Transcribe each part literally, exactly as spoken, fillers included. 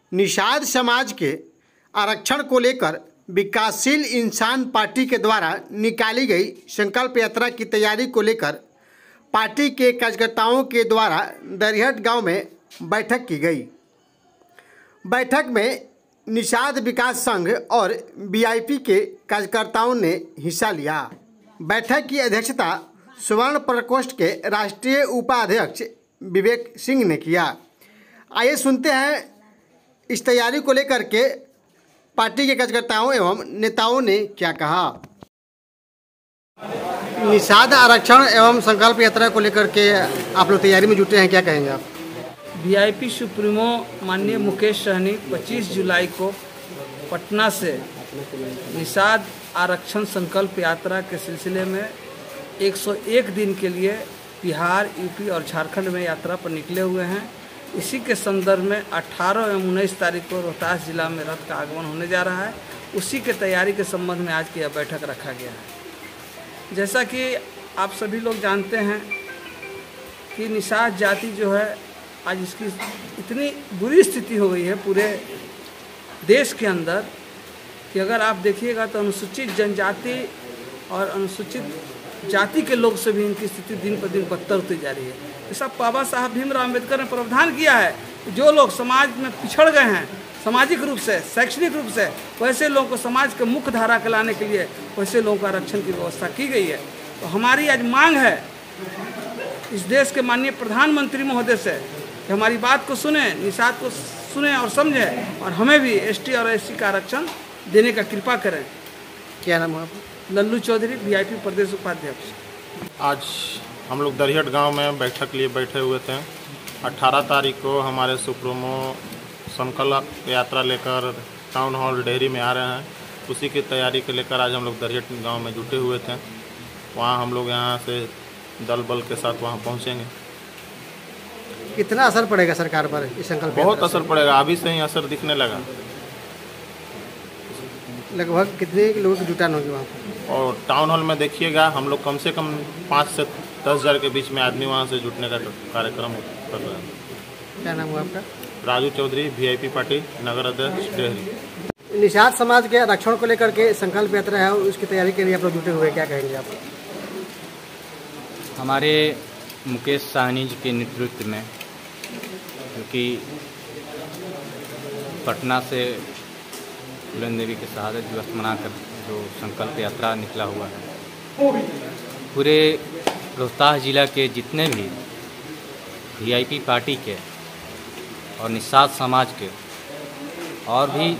निषाद समाज के आरक्षण को लेकर विकासशील इंसान पार्टी के द्वारा निकाली गई संकल्प यात्रा की तैयारी को लेकर पार्टी के कार्यकर्ताओं के द्वारा दरिहट गांव में बैठक की गई। बैठक में निषाद विकास संघ और वीआईपी के कार्यकर्ताओं ने हिस्सा लिया। बैठक की अध्यक्षता सुवर्ण प्रकोष्ठ के राष्ट्रीय उपाध्यक्ष विवेक सिंह ने किया। आइए सुनते हैं इस तैयारी को लेकर के पार्टी के कार्यकर्ताओं एवं नेताओं ने क्या कहा। निषाद आरक्षण एवं संकल्प यात्रा को लेकर के आप लोग तैयारी में जुटे हैं, क्या कहेंगे आप? वीआईपी सुप्रीमो माननीय मुकेश सहनी पच्चीस जुलाई को पटना से निषाद आरक्षण संकल्प यात्रा के सिलसिले में एक सौ एक दिन के लिए बिहार, यूपी और झारखंड में यात्रा पर निकले हुए हैं। इसी के संदर्भ में अठारह एवं उन्नीस तारीख को रोहतास जिला में रथ का आगमन होने जा रहा है। उसी के तैयारी के संबंध में आज की यह बैठक रखा गया है। जैसा कि आप सभी लोग जानते हैं कि निषाद जाति जो है आज इसकी इतनी बुरी स्थिति हो गई है पूरे देश के अंदर कि अगर आप देखिएगा तो अनुसूचित जनजाति और अनुसूचित जाति के लोग से भी इनकी स्थिति दिन पर दिन बदतर होती जा रही है। ऐसा बाबा साहब भीमराव अम्बेडकर ने प्रावधान किया है कि जो लोग समाज में पिछड़ गए हैं सामाजिक रूप से, शैक्षणिक रूप से, वैसे लोगों को समाज के मुख्य धारा के लाने के लिए वैसे लोगों का आरक्षण की व्यवस्था की गई है। तो हमारी आज मांग है इस देश के माननीय प्रधानमंत्री महोदय से कि हमारी बात को सुने, निषाद को सुने और समझें और हमें भी एसटी और एससी का आरक्षण देने का कृपा करें। क्या नाम है? लल्लू चौधरी, वीआईपी प्रदेश उपाध्यक्ष। आज हम लोग दरिहट गांव में बैठक लिए बैठे हुए थे। अठारह तारीख को हमारे सुप्रीमो संकल्प यात्रा लेकर टाउन हॉल डेहरी में आ रहे हैं। उसी की तैयारी के लेकर आज हम लोग दरिहट गांव में जुटे हुए थे। वहां हम लोग यहां से दल बल के साथ वहां पहुंचेंगे। कितना असर पड़ेगा सरकार पर इस संकल्प? बहुत असर पड़ेगा, अभी से ही असर दिखने लगा। लगभग कितने लोगों की जुटान होगी वहाँ पर? और टाउन हॉल में देखिएगा हम लोग कम से कम पाँच से दस हज़ार के बीच में आदमी वहाँ से जुटने का कार्यक्रम कर रहे हैं। क्या नाम हुआ आपका? राजू चौधरी, वीआईपी पार्टी नगर अध्यक्ष डेहरी। निषाद समाज के आरक्षण को लेकर के संकल्प यात्रा है, उसकी तैयारी के लिए आप लोग जुटे हुए, क्या कहेंगे आप? हमारे मुकेश सहनी जी के नेतृत्व में, क्योंकि पटना से फूलन देवी के शहादत दिवस मनाकर जो संकल्प यात्रा निकला हुआ है, पूरे रोहतास जिला के जितने भी वीआईपी पार्टी के और निषाद समाज के और भी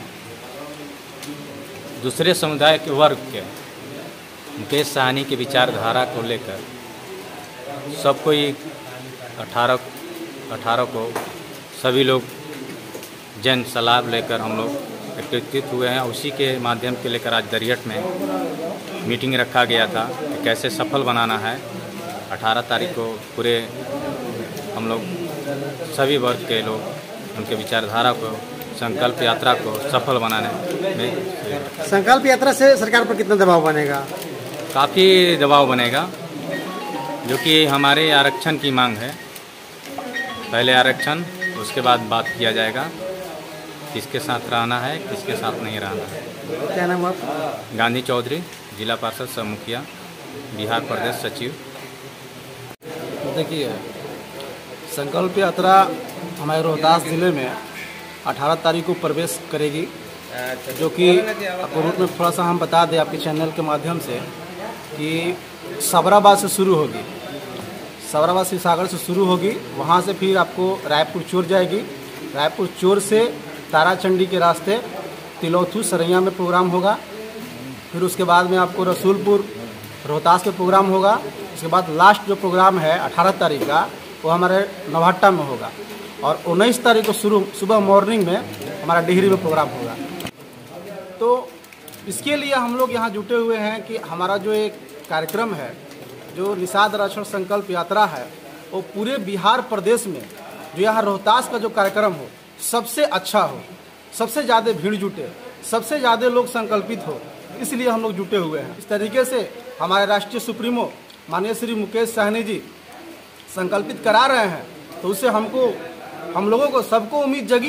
दूसरे समुदाय के वर्ग के मुकेश सहनी के विचारधारा को लेकर सब कोई अठारह अठारह को सभी लोग जन सलाह लेकर हम लोग एकत्रित हुए हैं। उसी के माध्यम के लेकर आज दरिहट में मीटिंग रखा गया था कि कैसे सफल बनाना है। अठारह तारीख को पूरे हम लोग सभी वर्ग के लोग उनके विचारधारा को, संकल्प यात्रा को सफल बनाने में। संकल्प यात्रा से सरकार पर कितना दबाव बनेगा? काफ़ी दबाव बनेगा, जो कि हमारे आरक्षण की मांग है। पहले आरक्षण, उसके बाद बात किया जाएगा किसके साथ रहना है, किसके साथ नहीं रहना है। क्या नाम आप? गांधी चौधरी, जिला पार्षद सह मुखिया, बिहार प्रदेश सचिव। देखिए, संकल्प यात्रा हमारे रोहतास ज़िले में अठारह तारीख को प्रवेश करेगी, जो कि आपको रूट में थोड़ा सा हम बता दें आपके चैनल के माध्यम से कि सबराबाद से शुरू होगी। सबराबाद से सागर से शुरू होगी, वहाँ से फिर आपको रायपुर चोर जाएगी। रायपुर चोर से ताराचंडी के रास्ते तिलौथू सरैया में प्रोग्राम होगा। फिर उसके बाद में आपको रसूलपुर रोहतास में प्रोग्राम होगा। उसके बाद लास्ट जो प्रोग्राम है अठारह तारीख का, वो हमारे नौहट्टा में होगा। और उन्नीस तारीख को शुरू सुबह मॉर्निंग में हमारा डिहरी में प्रोग्राम होगा। तो इसके लिए हम लोग यहाँ जुटे हुए हैं कि हमारा जो एक कार्यक्रम है, जो निषाद आरक्षण संकल्प यात्रा है, वो पूरे बिहार प्रदेश में जो यहाँ रोहतास का जो कार्यक्रम हो सबसे अच्छा हो, सबसे ज़्यादा भीड़ जुटे, सबसे ज़्यादा लोग संकल्पित हो, इसलिए हम लोग जुटे हुए हैं। इस तरीके से हमारे राष्ट्रीय सुप्रीमो माननीय श्री मुकेश सहनी जी संकल्पित करा रहे हैं, तो उससे हमको हम लोगों को सबको उम्मीद जगी है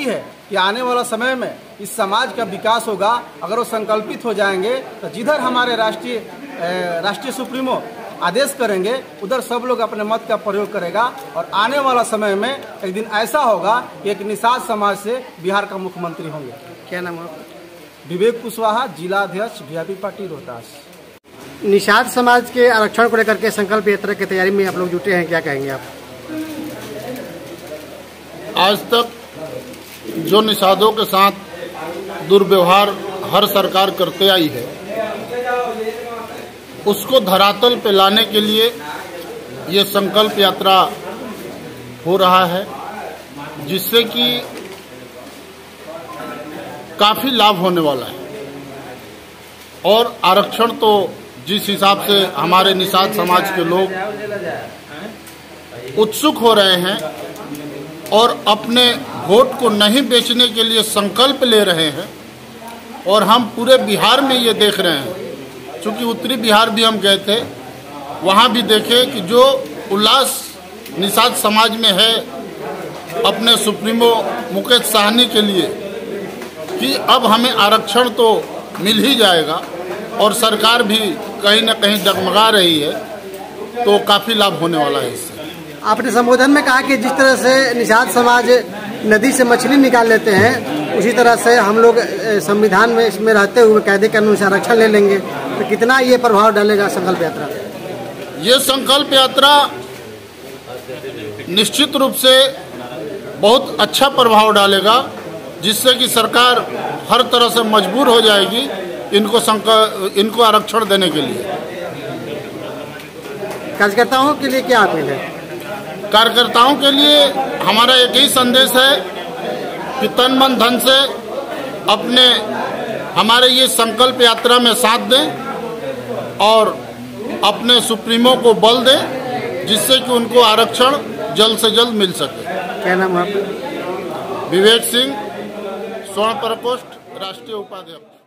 कि आने वाला समय में इस समाज का विकास होगा अगर वो संकल्पित हो जाएंगे। तो जिधर हमारे राष्ट्रीय राष्ट्रीय सुप्रीमो आदेश करेंगे उधर सब लोग अपने मत का प्रयोग करेगा और आने वाला समय में एक दिन ऐसा होगा कि एक निषाद समाज से बिहार का मुख्यमंत्री होंगे। क्या नाम है आपका? विवेक कुशवाहा, जिला अध्यक्ष वीआईपी पार्टी रोहतास। निषाद समाज के आरक्षण को लेकर के संकल्प यात्रा की तैयारी में आप लोग जुटे हैं, क्या कहेंगे आप? आज तक जो निषादों के साथ दुर्व्यवहार हर सरकार करते आई है उसको धरातल पे लाने के लिए ये संकल्प यात्रा हो रहा है, जिससे कि काफ़ी लाभ होने वाला है। और आरक्षण तो जिस हिसाब से हमारे निषाद समाज के लोग उत्सुक हो रहे हैं और अपने वोट को नहीं बेचने के लिए संकल्प ले रहे हैं, और हम पूरे बिहार में ये देख रहे हैं, चूँकि उत्तरी बिहार भी हम गए थे, वहाँ भी देखे कि जो उल्लास निषाद समाज में है अपने सुप्रीमो मुकेश साहनी के लिए कि अब हमें आरक्षण तो मिल ही जाएगा और सरकार भी कहीं ना कहीं डगमगा रही है, तो काफ़ी लाभ होने वाला है इससे। आपने संबोधन में कहा कि जिस तरह से निषाद समाज नदी से मछली निकाल लेते हैं उसी तरह से हम लोग संविधान में इसमें रहते हुए कायदे के अनुसार आरक्षण ले लेंगे, तो कितना ये प्रभाव डालेगा संकल्प यात्रा? ये संकल्प यात्रा निश्चित रूप से बहुत अच्छा प्रभाव डालेगा, जिससे कि सरकार हर तरह से मजबूर हो जाएगी इनको संकल्प इनको आरक्षण देने के लिए। कार्यकर्ताओं के लिए क्या अपील है? कार्यकर्ताओं के लिए हमारा एक ही संदेश है कि तन मन धन से अपने हमारे ये संकल्प यात्रा में साथ दें और अपने सुप्रीमो को बल दें, जिससे कि उनको आरक्षण जल्द से जल्द मिल सके। क्या नाम है आपका? विवेक सिंह, स्वर्ण प्रकोष्ठ, राष्ट्रीय उपाध्यक्ष।